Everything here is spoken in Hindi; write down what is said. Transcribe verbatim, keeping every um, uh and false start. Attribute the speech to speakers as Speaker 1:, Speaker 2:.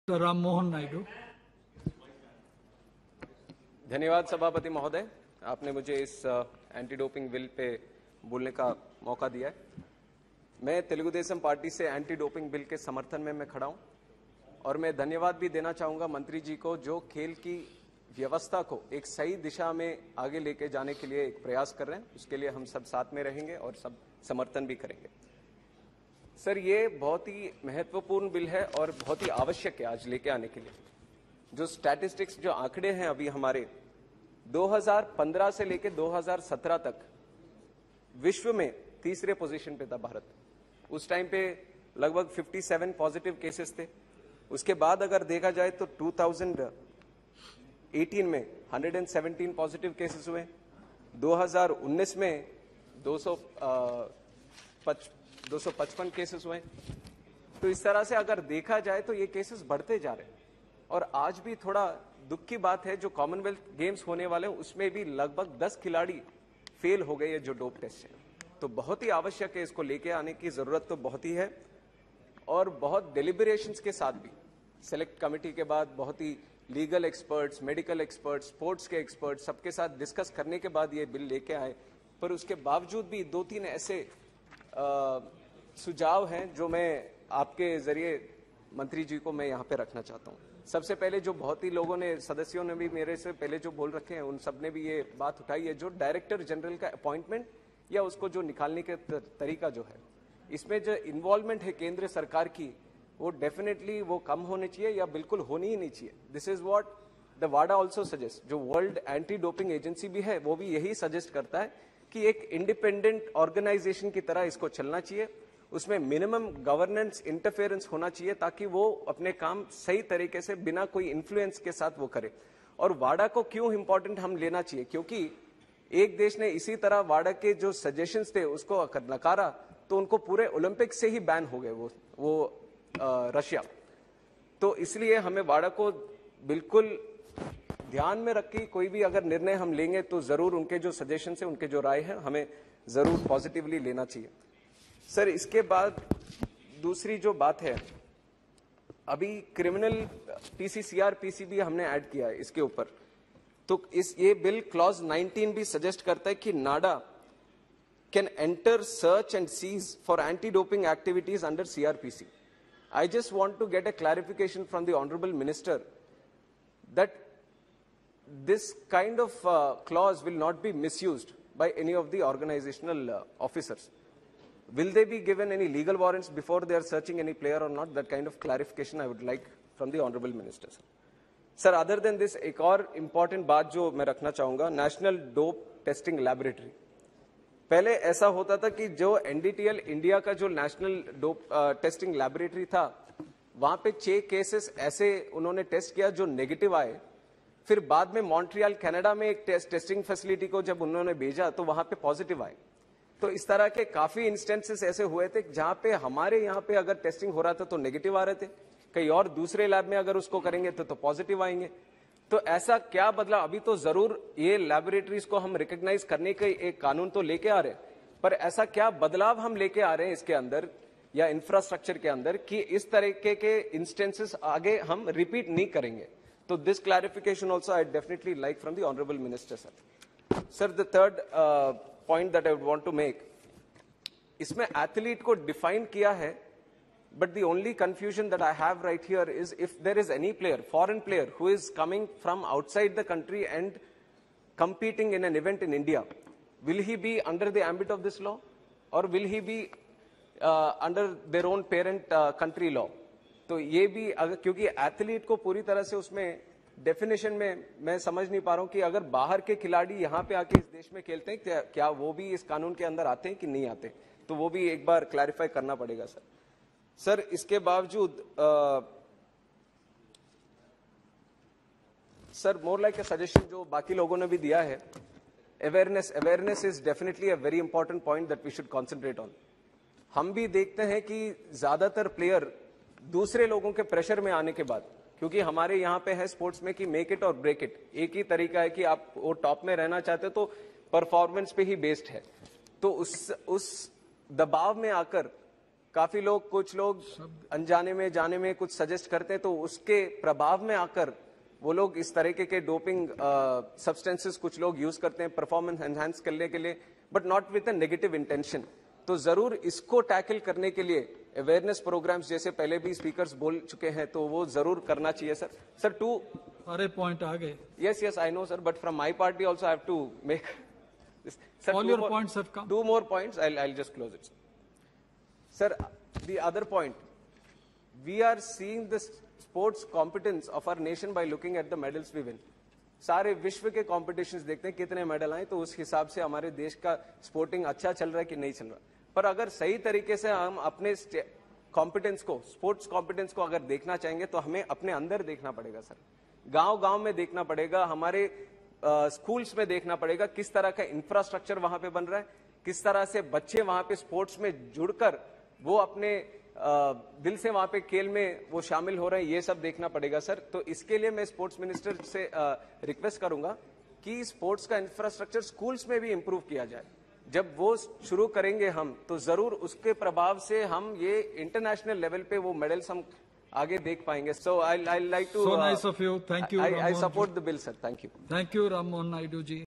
Speaker 1: डॉक्टर राम मोहन नायडू।
Speaker 2: धन्यवाद सभापति महोदय, आपने मुझे इस एंटी डोपिंग बिल पे बोलने का मौका दिया है। मैं तेलुगु देशम पार्टी से एंटी डोपिंग बिल के समर्थन में मैं खड़ा हूं और मैं धन्यवाद भी देना चाहूंगा मंत्री जी को, जो खेल की व्यवस्था को एक सही दिशा में आगे लेके जाने के लिए एक प्रयास कर रहे हैं। उसके लिए हम सब साथ में रहेंगे और सब समर्थन भी करेंगे। सर, ये बहुत ही महत्वपूर्ण बिल है और बहुत ही आवश्यक है आज लेके आने के लिए। जो स्टैटिस्टिक्स, जो आंकड़े हैं अभी हमारे, दो हज़ार पंद्रह से लेकर दो हज़ार सत्रह तक विश्व में तीसरे पोजीशन पे था भारत। उस टाइम पे लगभग सत्तावन पॉजिटिव केसेस थे। उसके बाद अगर देखा जाए तो दो हज़ार अठारह में एक सौ सत्रह पॉजिटिव केसेस हुए, दो हज़ार उन्नीस में दो सौ पचपन केसेस हुए। तो इस तरह से अगर देखा जाए तो ये केसेस बढ़ते जा रहे हैं। और आज भी थोड़ा दुख की बात है, जो कॉमनवेल्थ गेम्स होने वाले हैं उसमें भी लगभग दस खिलाड़ी फेल हो गए, जो डोप टेस्ट है। तो बहुत ही आवश्यक है, इसको लेके आने की जरूरत तो बहुत ही है। और बहुत डेलिब्रेशंस के साथ भी सेलेक्ट कमेटी के बाद बहुत ही legal experts, medical experts, sports के एक्सपर्ट्स सबके साथ डिस्कस करने के बाद ये बिल लेके आए। पर उसके बावजूद भी दो तीन ऐसे आ, सुझाव हैं जो मैं आपके जरिए मंत्री जी को मैं यहाँ पे रखना चाहता हूँ। सबसे पहले, जो बहुत ही लोगों ने, सदस्यों ने भी मेरे से पहले जो बोल रखे हैं, उन सब ने भी ये बात उठाई है, जो डायरेक्टर जनरल का अपॉइंटमेंट या उसको जो निकालने के तरीका जो है, इसमें जो इन्वॉल्वमेंट है केंद्र सरकार की, वो डेफिनेटली वो कम होनी चाहिए या बिल्कुल होनी ही नहीं चाहिए। दिस इज व्हाट द वाडा ऑल्सो सजेस्ट। जो वर्ल्ड एंटी डोपिंग एजेंसी भी है वो भी यही सजेस्ट करता है कि एक इंडिपेंडेंट ऑर्गेनाइजेशन की तरह इसको चलना चाहिए। उसमें मिनिमम गवर्नेंस इंटरफेरेंस होना चाहिए ताकि वो अपने काम सही तरीके से बिना कोई इन्फ्लुएंस के साथ वो करे। और वाडा को क्यों इंपॉर्टेंट हम लेना चाहिए, क्योंकि एक देश ने इसी तरह वाडा के जो सजेशंस थे उसको नकारा तो उनको पूरे ओलंपिक से ही बैन हो गए वो वो आ, रशिया। तो इसलिए हमें वाडा को बिल्कुल ध्यान में रख के कोई भी अगर निर्णय हम लेंगे तो जरूर उनके जो सजेशन है, उनके जो राय है, हमें जरूर पॉजिटिवली लेना चाहिए। सर, इसके बाद दूसरी जो बात है, अभी क्रिमिनल पीसी सीआरपीसी भी हमने ऐड किया है इसके ऊपर। तो इस ये बिल क्लॉज उन्नीस भी सजेस्ट करता है कि NADA can enter search and seize for anti doping activities under CrPC. I just want to get a clarification from the honourable minister that this kind of uh, clause will not be misused by any of the organizational uh, officers. Will they be given any legal warrants before they are searching any player or not? That kind of clarification I would like from the honorable minister. Sir, other than this, एक और important बात जो मैं रखना चाहूंगा, नेशनल डोप टेस्टिंग लैबोरेटरी। पहले ऐसा होता था कि जो एनडीटीएल इंडिया का जो नेशनल डोप टेस्टिंग लैबोरेटरी था, वहां पे छह केसेस ऐसे उन्होंने टेस्ट किया जो नेगेटिव आए। फिर बाद में मॉन्ट्रियल कनाडा में एक टेस्ट टेस्टिंग फैसिलिटी को जब उन्होंने भेजा तो वहां पे पॉजिटिव आए। तो इस तरह के काफी इंस्टेंसेस ऐसे हुए थे जहां पे हमारे यहाँ पे अगर टेस्टिंग हो रहा था तो नेगेटिव आ रहे थे, कहीं और दूसरे लैब में अगर उसको करेंगे तो तो पॉजिटिव आएंगे। तो ऐसा क्या बदला? अभी तो जरूर ये लैबोरेटरीज को हम रिकॉग्नाइज करने के एक कानून तो लेके आ रहे हैं, पर ऐसा क्या बदलाव हम लेके आ रहे हैं इसके अंदर या इंफ्रास्ट्रक्चर के अंदर कि इस तरीके के इंस्टेंसेस आगे हम रिपीट नहीं करेंगे। So this clarification also I definitely like from the honorable minister, sir. Sir, the third uh, point that I would want to make, इसमें athlete को define किया है, but the only confusion that I have right here is if there is any player, foreign player who is coming from outside the country and competing in an event in India, will he be under the ambit of this law or will he be uh, under their own parent uh, country law? तो ये भी अगर, क्योंकि एथलीट को पूरी तरह से उसमें डेफिनेशन में मैं समझ नहीं पा रहा हूं कि अगर बाहर के खिलाड़ी यहाँ पे आके इस देश में खेलते हैं क्या, क्या वो भी इस कानून के अंदर आते हैं कि नहीं आते? तो वो भी एक बार क्लैरिफाई करना पड़ेगा सर। सर, इसके बावजूद sir more like a suggestion जो बाकी लोगों ने भी दिया है, awareness awareness is definitely a very important point that we should concentrate on. हम भी देखते हैं कि ज्यादातर प्लेयर दूसरे लोगों के प्रेशर में आने के बाद, क्योंकि हमारे यहाँ पे है स्पोर्ट्स में कि मेक इट और ब्रेक इट, एक ही तरीका है कि आप वो टॉप में रहना चाहते तो परफॉर्मेंस पे ही बेस्ड है। तो उस उस दबाव में आकर काफी लोग कुछ लोग अनजाने में जाने में कुछ सजेस्ट करते हैं, तो उसके प्रभाव में आकर वो लोग इस तरीके के डोपिंग सब्सटेंसेस कुछ लोग यूज करते हैं परफॉर्मेंस एनहांस करने के लिए, but not with a negative intention. तो जरूर इसको टैकल करने के लिए अवेयरनेस प्रोग्राम्स जैसे पहले भी स्पीकर्स बोल चुके हैं, तो वो जरूर करना चाहिए सर। सर टू
Speaker 1: सारे पॉइंट आ गए।
Speaker 2: Yes, yes, I know, sir. But from my party also, I have to make this. Sir,
Speaker 1: All
Speaker 2: two
Speaker 1: your
Speaker 2: more,
Speaker 1: points have come.
Speaker 2: Two more points. I'll, I'll just close it. Sir, the other point, we are seeing the sports competence of our nation by looking at the medals we win. सारे विश्व के कॉम्पिटिशन्स देखते हैं कितने मेडल आए, तो उस हिसाब से हमारे देश का स्पोर्टिंग अच्छा चल रहा है कि नहीं चल रहा। पर अगर सही तरीके से हम अपने कॉम्पिटेंस को, स्पोर्ट्स कॉम्पिटेंस को अगर देखना चाहेंगे, तो हमें अपने अंदर देखना पड़ेगा सर। गांव गांव में देखना पड़ेगा, हमारे स्कूल्स में देखना पड़ेगा किस तरह का इंफ्रास्ट्रक्चर वहां पे बन रहा है, किस तरह से बच्चे वहां पे स्पोर्ट्स में जुड़कर वो अपने आ, दिल से वहां पे खेल में वो शामिल हो रहे हैं, ये सब देखना पड़ेगा सर। तो इसके लिए मैं स्पोर्ट्स मिनिस्टर से रिक्वेस्ट करूंगा कि स्पोर्ट्स का इंफ्रास्ट्रक्चर स्कूल्स में भी इंप्रूव किया जाए। जब वो शुरू करेंगे हम, तो जरूर उसके प्रभाव से हम ये इंटरनेशनल लेवल पे वो मेडल्स हम आगे देख पाएंगे। So I I like to
Speaker 1: So nice of you. Thank you,
Speaker 2: I, I
Speaker 1: Ram Mohan
Speaker 2: support the bill, sir. Thank you.
Speaker 1: Thank you, Ram Mohan Naidu ji.